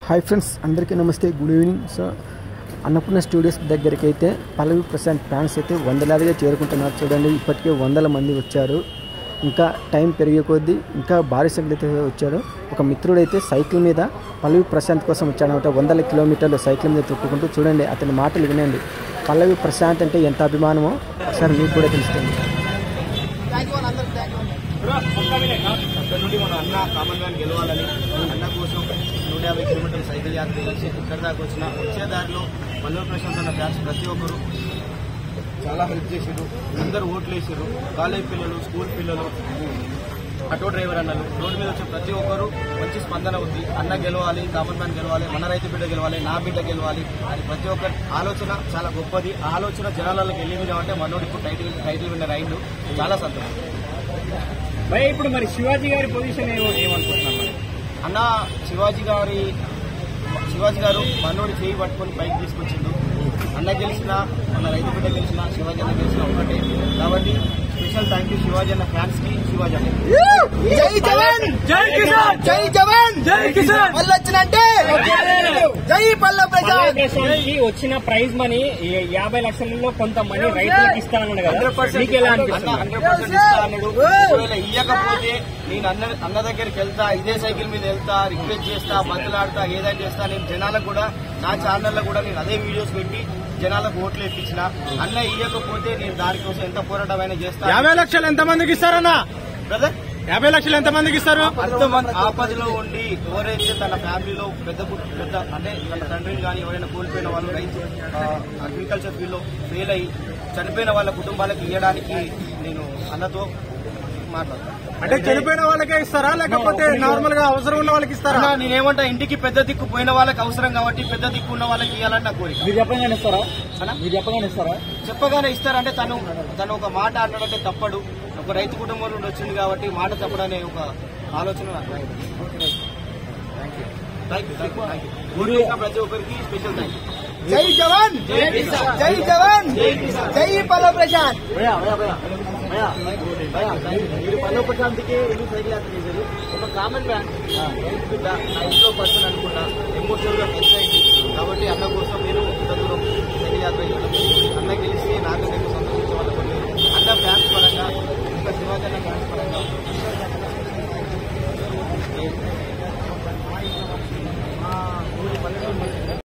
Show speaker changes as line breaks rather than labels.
Hi friends, అందరికీ నమస్తే, good evening. So Annapurna studios దగ్గరికి అయితే పల్లవి ప్రశాంత్ ఫ్యాన్స్ అయితే వందలాదిగా చేరుకుంటున్నారు. చూడండి, ఇప్పటికే 100 మంది వచ్చారు. ఇంకా టైం పెరిగే కొద్దీ ఇంకా భారీ సంఖ్యలో అయితే వచ్చారు. ఒక మిత్రుడు అయితే సైకిల్ మీద పల్లవి ప్రశాంత్ కోసం వచ్చాడనమాట. 100 కిలోమీటర్లు సైకిల్ మీద తొక్కుకుంటూ. చూడండి అతని మాటలు వినండి. పల్లవి ప్రశాంత్ అంటే ఎంత అభిమానమో ఒకసారి మీకు కూడా తెలుస్తుంది.
అక్కడ నుండి మన అన్న కామన్ మ్యాన్ గెలవాలని అన్న కోసం 150 కిలోమీటర్లు సైకిల్ యాత్ర చేసి ఇక్కడ దాకా వచ్చిన వచ్చే దారిలో పల్లవి ప్రశాంత్ అన్న ఫ్యాన్స్ ప్రతి ఒక్కరు చాలా హెల్ప్ చేసారు. అందరూ ఓట్లు వేసారు. కాలేజ్ పిల్లలు, స్కూల్ పిల్లలు, ఆటో డ్రైవర్ అన్నలు, రోడ్డు మీద వచ్చే ప్రతి ఒక్కరు మంచి స్పందన ఉంది. అన్న గెలవాలి, కామన్ మ్యాన్ గెలవాలి, మన రైతు బిడ్డ గెలవాలి, నా బిడ్డ గెలవాలి అని ప్రతి ఒక్కరి ఆలోచన చాలా గొప్పది. ఆ ఆలోచన జనాలకు వెళ్ళింది అంటే మనోడు ఇప్పుడు టైటిల్ విన్నర్ అయిండు. చాలా సంతోషం.
భయ ఇప్పుడు మరి శివాజీ గారి పొజిషన్ ఏమనుకుంటున్నాం?
అన్న శివాజీ గారు మనోడి చేయి పట్టుకొని బైక్ తీసుకొచ్చిండు. అన్న గెలిచినా, మన రైతు బిడ్డ గెలిచినా, శివాజీ అన్న గెలిచినా ఒకటే. కాబట్టి స్పెషల్ థ్యాంక్ యూ శివాజీ అన్న ఫ్యాన్స్ కి. శివాజీ అన్న
జై జవాన్, జై కిసాన్, జై జవాన్, జై కిసాన్. వచ్చినంటే జై పల్లవి ప్రశాంత్
కి వచ్చిన ప్రైజ్ మనీ 50 లక్షలలో కొంత మనీ రైతులకు ఇస్తానన్నాడు కదా, మీకు ఎలా అనిపిస్తుంది?
100% ఇస్తా అన్నాడు. ఒకవేళ ఇయ్యకపోతే నేను అన్న దగ్గరికి వెళ్తా, ఇదే సైకిల్ మీద వెళ్తా, రిక్వెస్ట్ చేస్తా, బతులాడతా, ఏదైనా చేస్తా. నేను జనాలకు కూడా, నా ఛానల్లో కూడా నేను అదే వీడియోస్ పెట్టి జనాలకు ఓట్లు ఎక్కించిన. అన్న ఇయ్యకపోతే నేను దానికోసం ఎంత పోరాటమైనా చేస్తా.
50 లక్షలు ఎంత మందికి ఇస్తారన్నా?
బ్రదర్
50 లక్షలు ఎంత మందికి ఇస్తారు?
అంతమంది ఆపదలో ఉండి ఎవరైతే తన ఫ్యామిలీలో పెద్ద అంటే తన తండ్రిని కానీ ఎవరైనా కోల్పోయిన వాళ్ళు, రైతు అగ్రికల్చర్ ఫీల్డ్లో ఫెయిల్ అయ్యి చనిపోయిన వాళ్ళ కుటుంబాలకు ఇవ్వడానికి నేను అన్నతో మాట్లాడతాను.
అంటే చనిపోయిన వాళ్ళకే ఇస్తారా, లేకపోతే నార్మల్ గా అవసరం ఉన్న వాళ్ళకి ఇస్తారా?
నేనేమంటా, ఇంటికి పెద్ద దిక్కు పోయిన వాళ్ళకి అవసరం కాబట్టి పెద్ద దిక్కు ఉన్న వాళ్ళకి ఇవ్వాలని నా కోరిక.
మీరు చెప్పగానే ఇస్తారా?
చెప్పగానే ఇస్తారంటే తను ఒక మాట అన్నాడంటే తప్పడు. ఒక రైతు కుటుంబం నుండి వచ్చింది కాబట్టి మాట తప్పడనే ఒక ఆలోచన ప్రతి ఒక్కరికి స్పెషల్ థ్యాంక్ యూ.
జై జవాన్, జై జవాన్, జై పల్లవి ప్రశాంత్.
మీరు పల్లవి ప్రశాంత్కి ఎందుకు సైకిల్ యాత్ర చేశారు? ఒక కామన్ మ్యాన్, రైతు బిడ్డ, నా ఇంట్లో పర్సన్ అనుకున్నా, ఎమోషనల్ గా టచ్ అయింది. కాబట్టి అన్న కోసం మీరు ఇంత దూరం సైకిల్ యాత్ర చేయాలి.